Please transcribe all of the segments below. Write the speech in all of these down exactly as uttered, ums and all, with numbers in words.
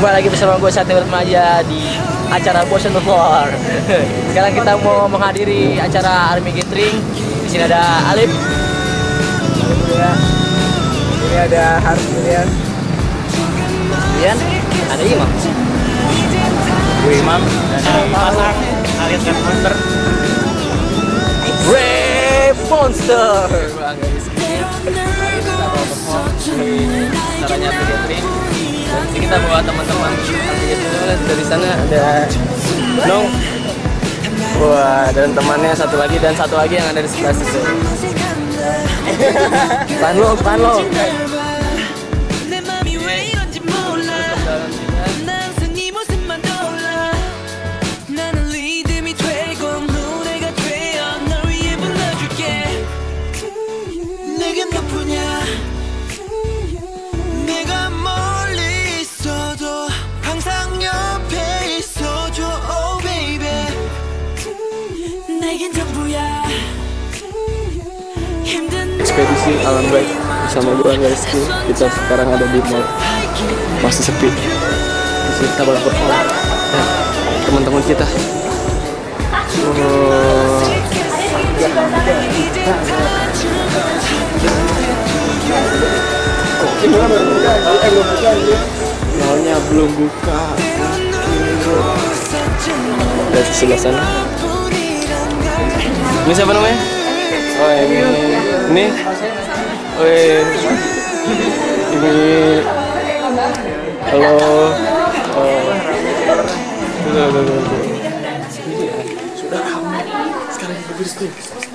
Jumpa lagi bersama gue Satya Remaja di acara Boys on the Floor. Sekarang kita mau menghadiri acara Army Gathering. Di sini ada Alif. Ini ada Harus Julian. Kemudian ada Imam. Gue Imam dan Pasang alias Red Monster. Red Monster. Caranya Army Gathering. Jadi kita bawa teman-teman dari sana ada Nong, wah, dan temannya satu lagi dan satu lagi yang ada di sebelah situ. Pan lo, pan lo. Ekspedisi alam baik bersama gue Rizky. Kita sekarang ada di mall, masih sepi. Di sini kita bakal berkolak dan teman-teman kita. Oh. Mallnya belum buka. Dari sebelah sana. Ini siapa namanya? Oh ini, ini, oh ini, halo, oh, sudah, sudah, sudah, sudah, sekarang kita berdiskusi.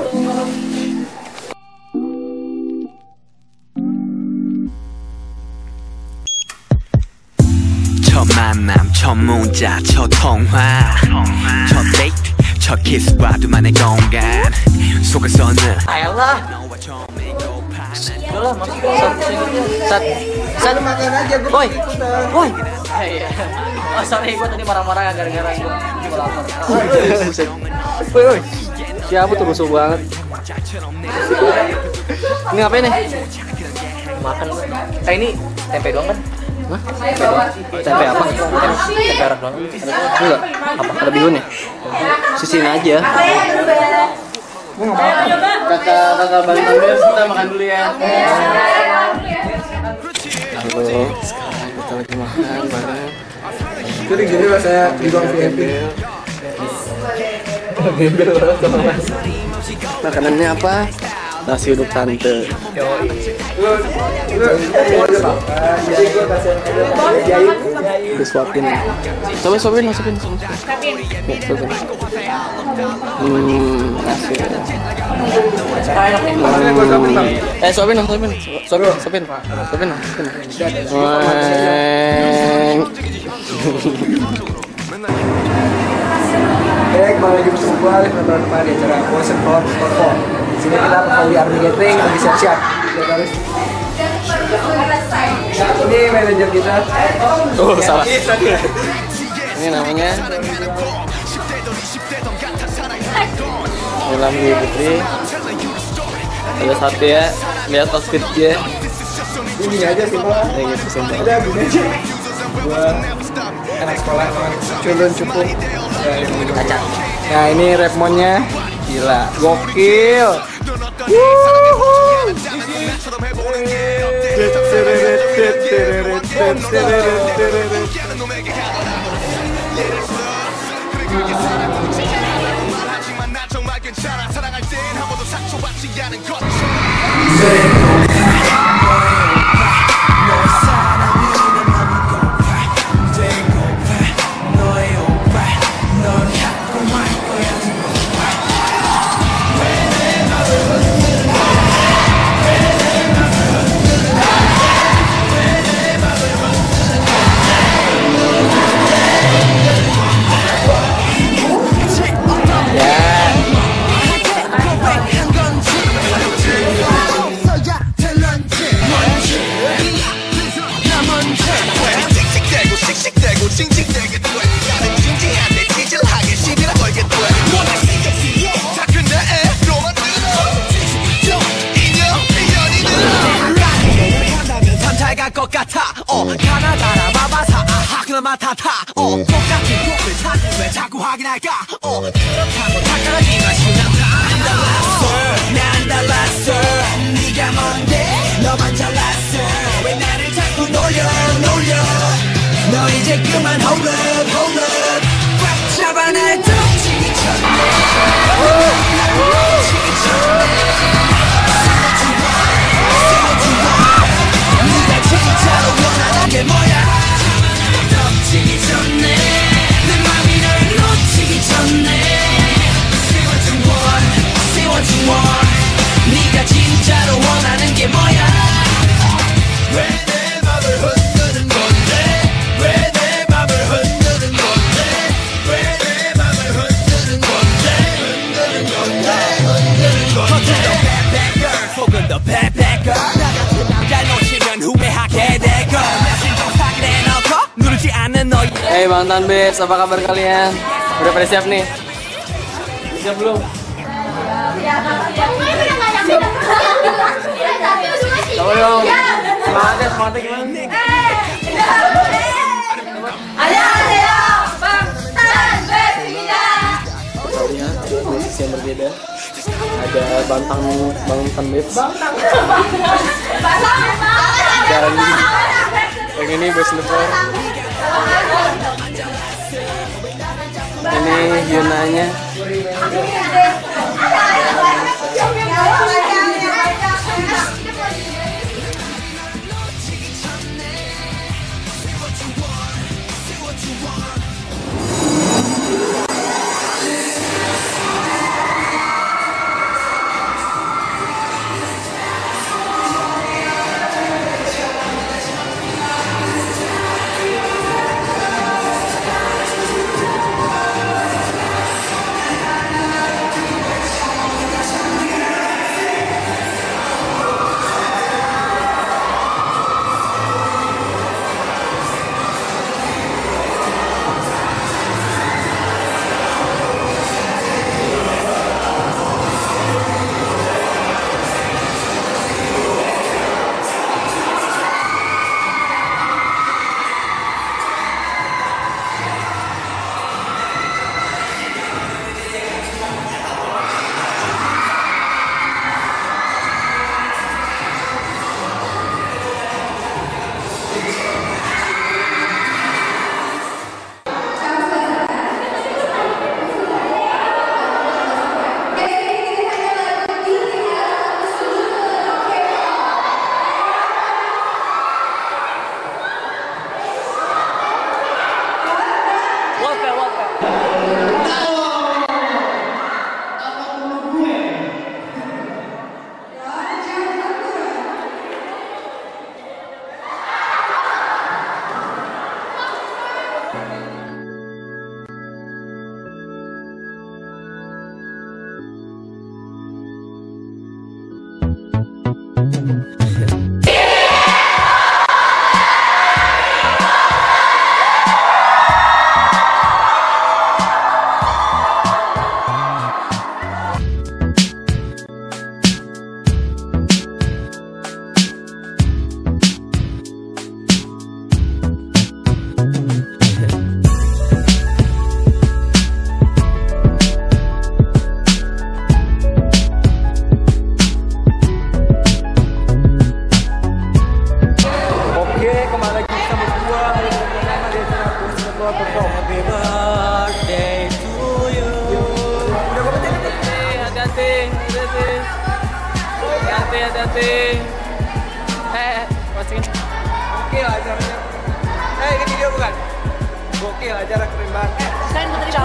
첫 만남, 첫 문자, 첫 통화, 첫 데이트, 첫 키스와 두만의 공간 속에서는 Ayolah. Udah lah, masuk sat, sat, sat, boy, boy. Oh sorry, gue tadi marah-marah gara-gara gue juga lapar. Woi, woi, siapa tuh rusuh banget? Ini ngapain nih? Makan. Eh ini tempe doang kan? Hah? Tempe doang. Tempe apa? Tempe arak doang. Enggak. Apa? Ada bihunnya? Sisihin aja. Kakak kakak Bang Amir, kita makan dulu ya. Halo, sekarang kita lagi makan bareng. Jadi gini rasanya di ruang V I P. Gembel banget sama Mas. Makanannya apa? Nasi uduk tante. Disuapin. Coba suapin, masukin, masukin. Hmm, nasi. Hmm. Eh, suapin, suapin, suapin, suapin, suapin, suapin. Oke, kembali lagi bersama gue Alif dan teman-teman di acara Boys on the Floor. Sini kita bakal di Army Gathering, lagi siap-siap. Ini manajer kita. Oh, salah. Ini namanya Nilam Putri. Ada satu ya, lihat outfit dia. Ini aja sih Pak. Ya gitu saja. Udah gini aja. Gua anak sekolah culun cukup. Cacat. Nah ini Redmonnya gila, gokil. 맡아타 어 똑같은 꿈을 사진 왜 자꾸 확인할까 어 그렇다고 다 떨어지면 쉬운다 안 달랐어 난 달랐어 네가 뭔데 너만 잘났어 왜 나를 자꾸 놀려 놀려 너 이제 그만 hold up hold up 꽉 잡아 날 덮치기 전에 덮치기 전에 네가 진짜로 원하는 게 뭐야 덮치기 전에 내 맘이 널 놓치기 전에 Say what you want Say what you want 네가 진짜로 원하는 게 뭐야 왜 내 맘을 흔드는 건데 왜 내 맘을 흔드는 건데 왜 내 맘을 흔드는 건데 흔드는 건데 흔드는 건데 겉은 더 bad bad girl 속은 더 bad bad girl 나 같은 남자 놓치면 후회하게 될 걸 나 신경 사기를 해놓고 누르지 않는 너희 Hey Bang Tanbits, apa kabar kalian? Udah pada siap nih? Siap belum? Coba dong. Semangatnya, semangatnya gimana? 안녕하세요, 방탄배입니다. Kita lihat dari sisi yang berbeda. Ada Bantang Bang Tanbits. Dan yang ini Boys Leper. Ini Yunanya. Hati-hati. Eh, posting. Gokil acaranya. Eh, ini video bukan? Gokil acara keren banget. Eh,